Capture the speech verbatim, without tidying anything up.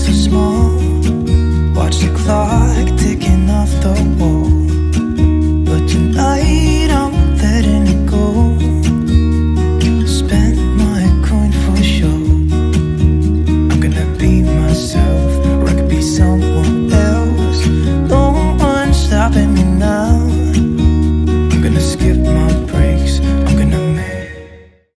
so small. Watch the clock ticking off the wall. But tonight I'm letting it go. Spend my coin for sure. I'm gonna be myself, or I could be someone